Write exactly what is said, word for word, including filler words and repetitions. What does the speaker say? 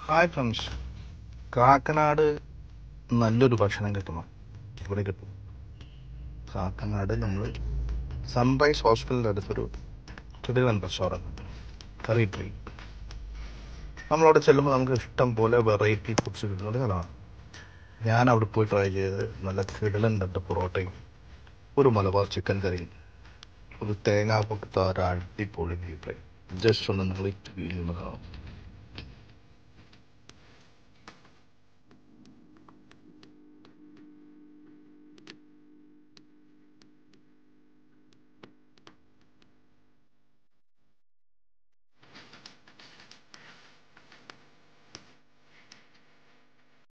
Hi friends, Kakkanad നല്ലൊരു ഭക്ഷണം കിട്ടുമോ? ഇവിടെ കിട്ടും. കാക്കനാട് നമ്മൾ സൺറൈസ് ഹോസ്പിറ്റലിൻ്റെ അടുത്തൊരു കിടിലൻ റെസ്റ്റോറൻറ്റ് കറി ട്രീ. നമ്മളവിടെ ചെല്ലുമ്പോൾ നമുക്ക് ഇഷ്ടം പോലെ വെറൈറ്റി ഫുഡ്സ് കിട്ടുന്നത് കാണാം. ഞാൻ അവിടെ പോയി ട്രൈ ചെയ്ത് നല്ല കിടിലൻ രണ്ട് പൊറോട്ടയും ഒരു മലബാർ ചിക്കൻ കറിയും ഒരു തേങ്ങാപ്പൊക്കെ ഒരു അടിപൊളി ബീഫ് ഫ്രൈ ജസ്റ്റ് ഒന്ന് നിങ്ങൾ കാണാം.